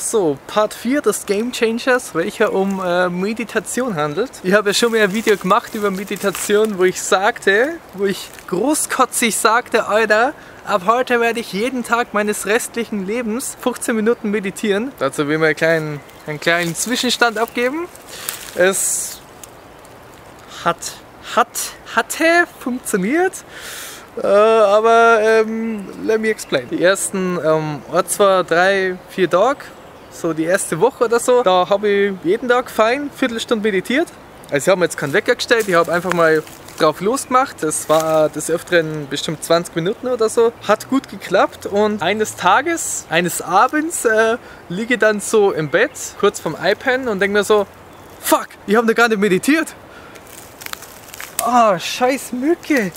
So, Part 4 des Game Changers, welcher um Meditation handelt. Ich habe ja schon mal ein Video gemacht über Meditation, wo ich großkotzig sagte, Alter, ab heute werde ich jeden Tag meines restlichen Lebens 15 Minuten meditieren. Dazu will ich mal einen kleinen Zwischenstand abgeben. Es hatte funktioniert. Aber let me explain. Die ersten 2, 3, 4 Tage, so die erste Woche oder so, da habe ich jeden Tag fein Viertelstunde meditiert. Also ich habe mir jetzt keinen Wecker gestellt, ich habe einfach mal drauf losgemacht. Das war des Öfteren bestimmt 20 Minuten oder so. Hat gut geklappt und eines Abends liege ich dann so im Bett, kurz vorm iPad und denke mir so, fuck, ich habe noch gar nicht meditiert. Oh, scheiß Mücke.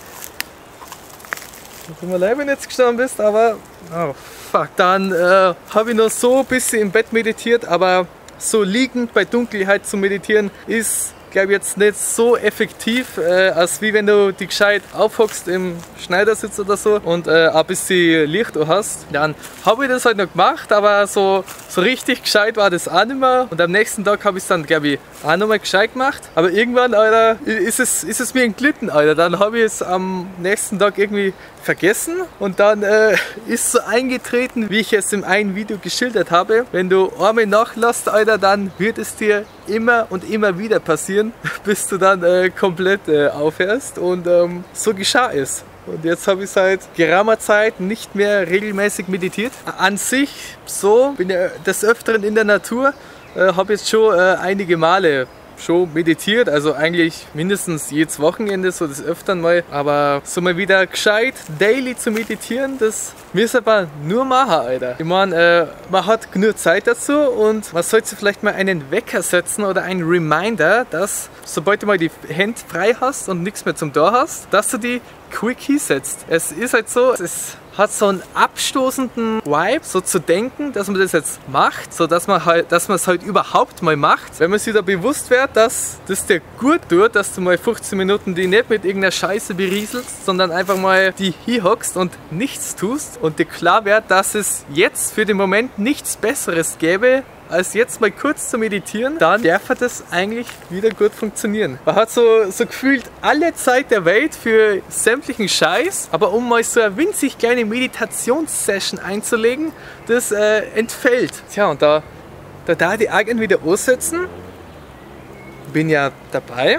Tut mir leid, wenn du jetzt gestanden bist, aber oh fuck. Dann habe ich noch so ein bisschen im Bett meditiert, aber so liegend bei Dunkelheit zu meditieren ist, glaube ich, jetzt nicht so effektiv, als wie wenn du dich gescheit aufhockst im Schneidersitz oder so und ein bisschen Licht hast. Dann habe ich das halt noch gemacht, aber so richtig gescheit war das auch nicht mehr. Und am nächsten Tag habe ich es dann, glaube ich, auch nochmal gescheit gemacht. Aber irgendwann, Alter, ist es mir entglitten, Alter. Dann habe ich es am nächsten Tag irgendwie vergessen und dann ist so eingetreten, wie ich es in einem Video geschildert habe. Wenn du einmal nachlässt, Alter, dann wird es dir immer und immer wieder passieren, bis du dann komplett aufhörst und so geschah es. Und jetzt habe ich seit geraumer Zeit nicht mehr regelmäßig meditiert. An sich so, bin ja des Öfteren in der Natur, habe jetzt schon einige Male schon meditiert, also eigentlich mindestens jedes Wochenende, so des Öfteren mal, aber so mal wieder gescheit daily zu meditieren, das müssen wir nur machen, Alter. Ich meine, man hat genug Zeit dazu und man sollte vielleicht mal einen Wecker setzen oder einen Reminder, dass sobald du mal die Hände frei hast und nichts mehr zum Tor hast, dass du die Quickie setzt. Es ist halt so, es hat so einen abstoßenden Vibe, so zu denken, dass man das jetzt macht, so dass man es halt überhaupt mal macht. Wenn man sich da bewusst wird, dass das dir gut tut, dass du mal 15 Minuten die nicht mit irgendeiner Scheiße berieselst, sondern einfach mal die hier hockst und nichts tust und dir klar wird, dass es jetzt für den Moment nichts Besseres gäbe, als jetzt mal kurz zu meditieren, dann darf das eigentlich wieder gut funktionieren. Man hat so gefühlt alle Zeit der Welt für sämtlichen Scheiß, aber um mal so eine winzig kleine Meditationssession einzulegen, das entfällt. Tja, und da die Augen wieder aussetzen, bin ja dabei,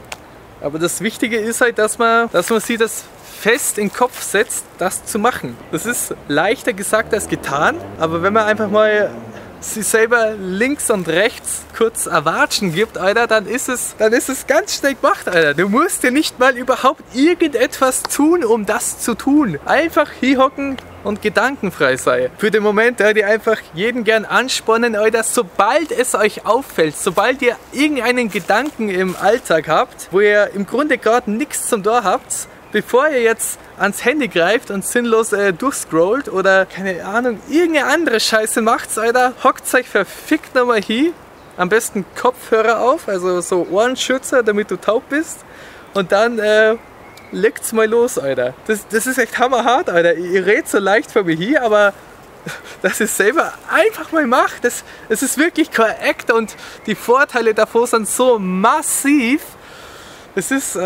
aber das Wichtige ist halt, dass man sich das fest in den Kopf setzt, das zu machen. Das ist leichter gesagt als getan, aber wenn man einfach mal sich selber links und rechts kurz erwatschen gibt, Alter, dann ist es ganz schnell gemacht, Alter. Du musst dir nicht mal überhaupt irgendetwas tun, um das zu tun. Einfach hier hocken und gedankenfrei sein. Für den Moment, die einfach jeden gern anspornen, Alter, sobald es euch auffällt, sobald ihr irgendeinen Gedanken im Alltag habt, wo ihr im Grunde gerade nichts zum Tor habt, bevor ihr jetzt ans Handy greift und sinnlos durchscrollt oder, keine Ahnung, irgendeine andere Scheiße macht, Alter, hockt euch verfickt nochmal hier. Am besten Kopfhörer auf, also so Ohrenschützer, damit du taub bist. Und dann legt's mal los, Alter. Das ist echt hammerhart, Alter. Ihr redet so leicht von mir hier, aber dass ich es selber einfach mal mache, das ist wirklich kein Act und die Vorteile davor sind so massiv. Es ist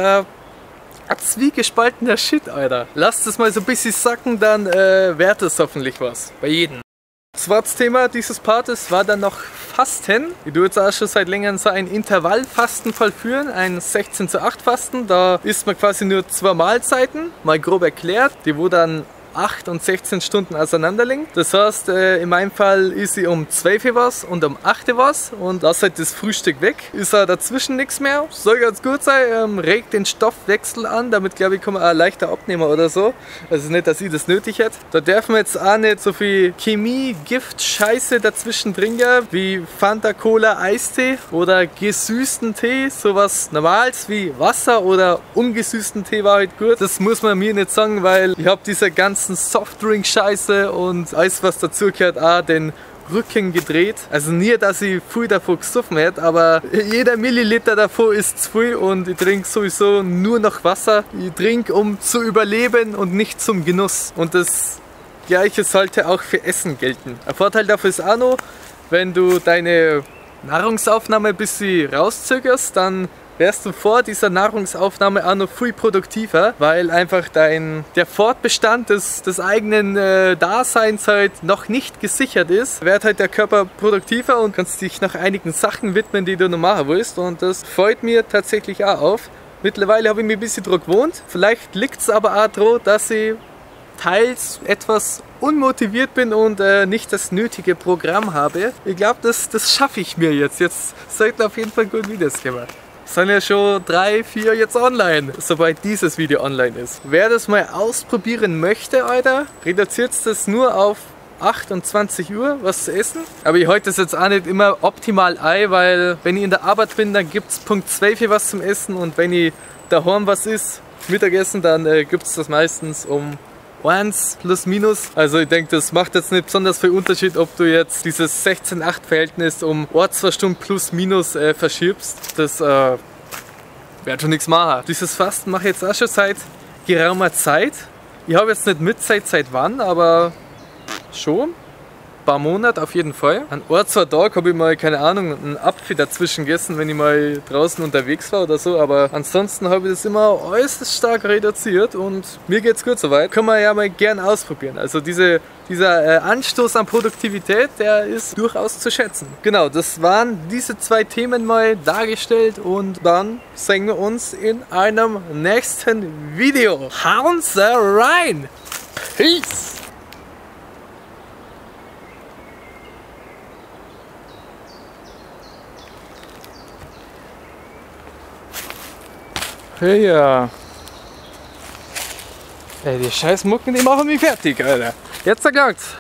ein zwiegespaltener Shit, Alter. Lasst es mal so ein bisschen sacken, dann währt es hoffentlich was. Bei jedem. Das Thema dieses Partes war dann noch Fasten. Ich tue jetzt auch schon seit längerem so ein Intervallfasten vollführen, ein 16:8 Fasten. Da isst man quasi nur 2 Mahlzeiten, mal grob erklärt, die wo dann 8 und 16 Stunden auseinander liegen. Das heißt, in meinem Fall ist sie um 12 Uhr was und um 8 Uhr was und lass halt das Frühstück weg. Ist auch dazwischen nichts mehr. Soll ganz gut sein, regt den Stoffwechsel an, damit glaube ich kann man auch leichter abnehmen oder so. Also nicht, dass ich das nötig hätte. Da dürfen wir jetzt auch nicht so viel Chemie, Gift, Scheiße dazwischen trinken, wie Fanta, Cola, Eistee oder gesüßten Tee. Sowas Normales wie Wasser oder ungesüßten Tee war halt gut. Das muss man mir nicht sagen, weil ich habe diese ganzen Softdrink-Scheiße und alles was dazugehört auch den Rücken gedreht. Also nie, dass ich viel davon gesoffen hätte, aber jeder Milliliter davon ist zu viel und ich trinke sowieso nur noch Wasser. Ich trinke, um zu überleben und nicht zum Genuss. Und das Gleiche sollte auch für Essen gelten. Ein Vorteil dafür ist auch noch, wenn du deine Nahrungsaufnahme ein bisschen rauszögerst, dann wärst du vor dieser Nahrungsaufnahme auch noch viel produktiver, weil einfach der Fortbestand des eigenen Daseins halt noch nicht gesichert ist, wird halt der Körper produktiver und kannst dich nach einigen Sachen widmen, die du noch machen willst, und das freut mir tatsächlich auch auf. Mittlerweile habe ich mich ein bisschen daran gewohnt, vielleicht liegt es aber auch daran, dass ich teils etwas unmotiviert bin und nicht das nötige Programm habe. Ich glaube, das schaffe ich mir jetzt. Jetzt sollten auf jeden Fall gut Videos kommen. Es sind ja schon 3, 4 jetzt online, sobald dieses Video online ist. Wer das mal ausprobieren möchte, Alter, reduziert das nur auf 28 Uhr was zu essen. Aber ich halte das jetzt auch nicht immer optimal ein, weil wenn ich in der Arbeit bin, dann gibt es Punkt 12 was zum Essen, und wenn ich daheim was isst, Mittagessen, dann gibt es das meistens um 1 plus minus. Also ich denke, das macht jetzt nicht besonders viel Unterschied, ob du jetzt dieses 16:8 Verhältnis um 2 Stunden plus minus verschiebst. Das wird schon nichts machen. Dieses Fasten mache ich jetzt auch schon seit geraumer Zeit. Ich habe jetzt nicht mit seit wann, aber schon. Ein paar Monate auf jeden Fall. An 2 Tagen habe ich mal, keine Ahnung, einen Apfel dazwischen gegessen, wenn ich mal draußen unterwegs war oder so, aber ansonsten habe ich das immer äußerst stark reduziert und mir geht's gut soweit. Kann man ja mal gern ausprobieren. Also dieser Anstoß an Produktivität, der ist durchaus zu schätzen. Genau, das waren diese 2 Themen mal dargestellt, und dann sehen wir uns in einem nächsten Video. Hauen Sie rein! Peace! Hey, ja. Ey, die scheiß Mucken, die machen mich fertig, Alter. Jetzt klappt.